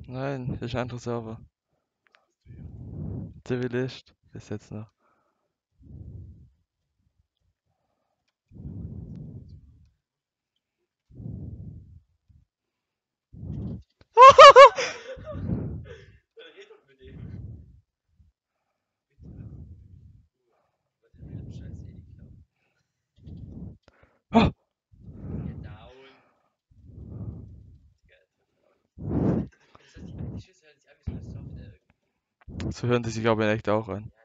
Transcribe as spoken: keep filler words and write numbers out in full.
Nein, das ist ein anderer Server. Zivilist, bis jetzt noch. Oh, so hören die sich aber in echt auch an.